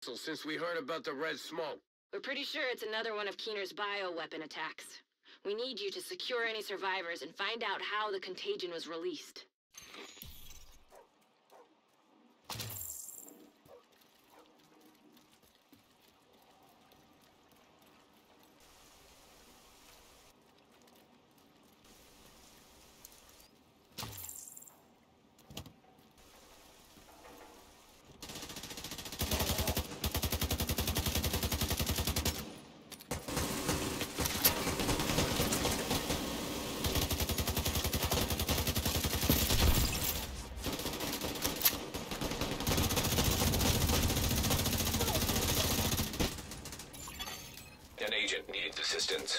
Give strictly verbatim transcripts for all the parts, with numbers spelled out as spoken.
since we heard about the red smoke. We're pretty sure it's another one of Keener's bioweapon attacks. We need you to secure any survivors and find out how the contagion was released. An agent needs assistance.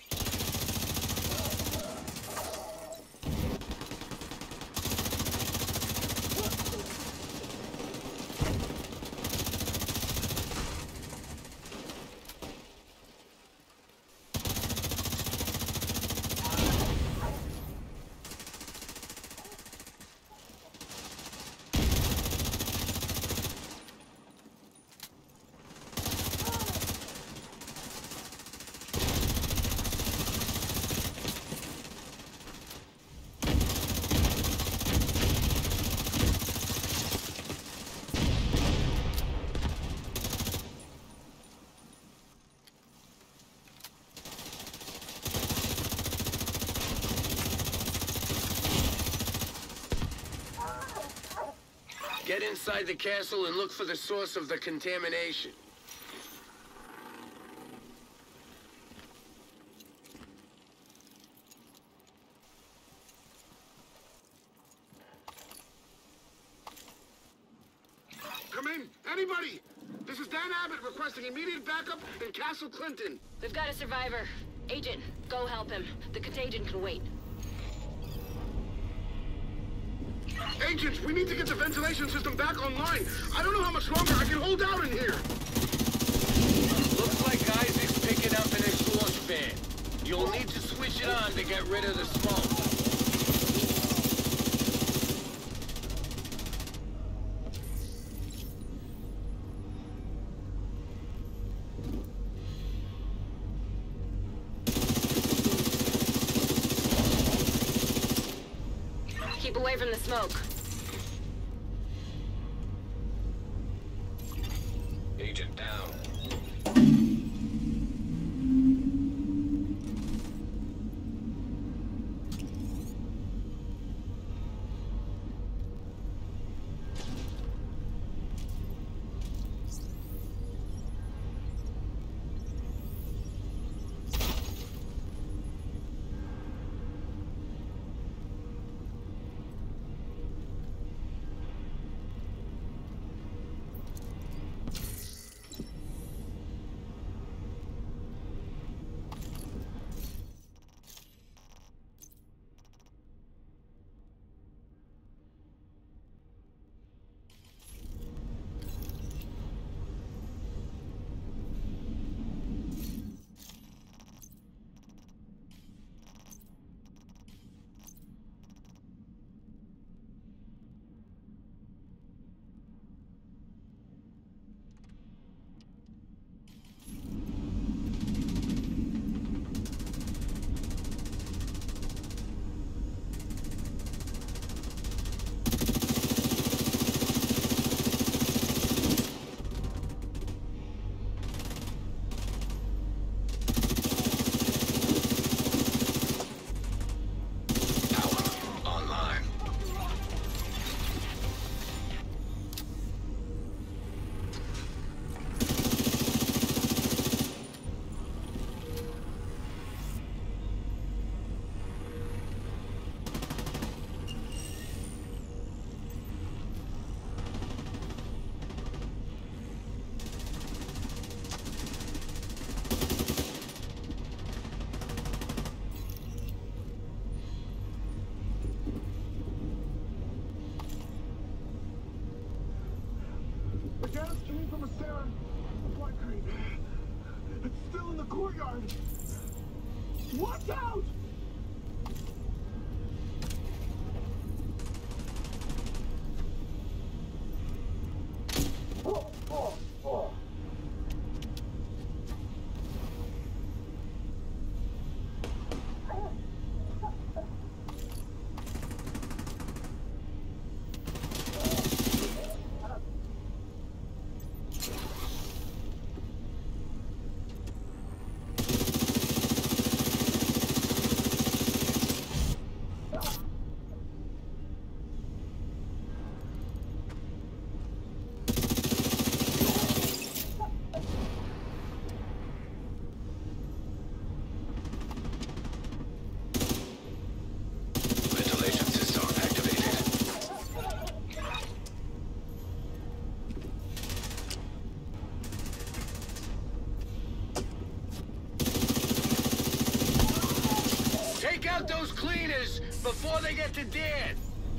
Get inside the castle and look for the source of the contamination. Come in! Anybody! This is Dan Abbott requesting immediate backup in Castle Clinton. We've got a survivor. Agent, go help him. The contagion can wait. Agents, we need to get the ventilation system back online. I don't know how much longer I can hold out in here. Looks like Isaac's picking up an exhaust fan. You'll need to switch it on to get rid of the smoke. Keep away from the smoke. Agent down. The gas came from a sarin supply crate. It's still in the courtyard. Watch out! Oh, oh, oh. before they get to Dan!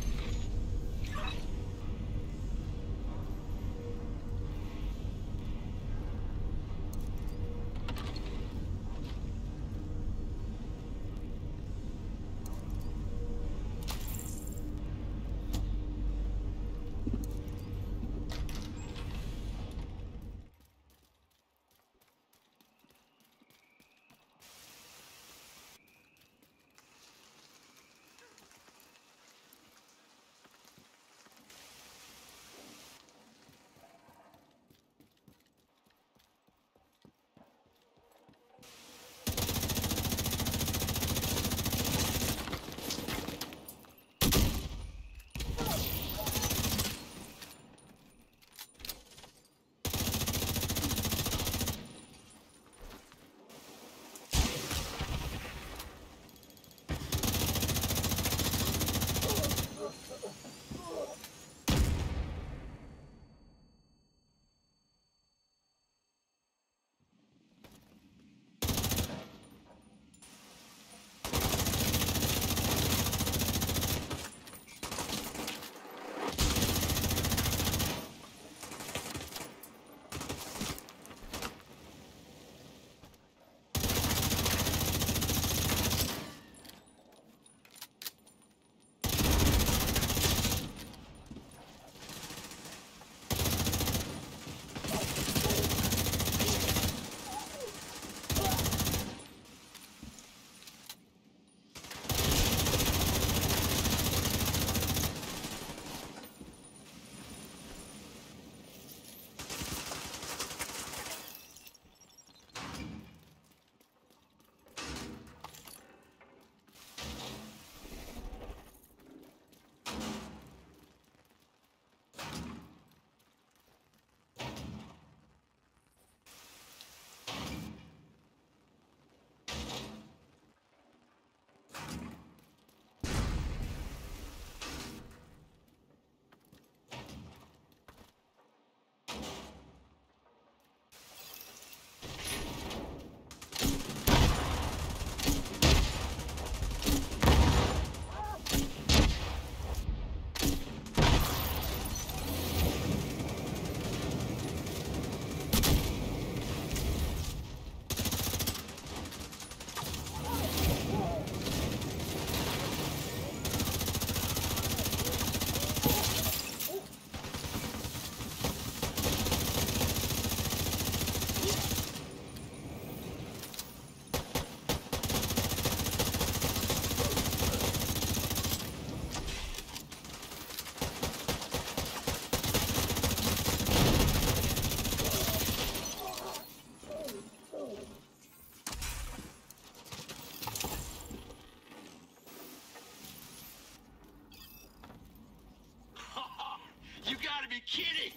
Kidding!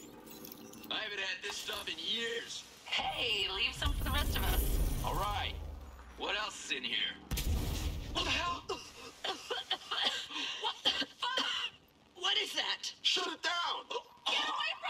I haven't had this stuff in years. Hey, leave some for the rest of us. All right. What else is in here? What the hell? What the fuck? What is that? Shut it down! Get away from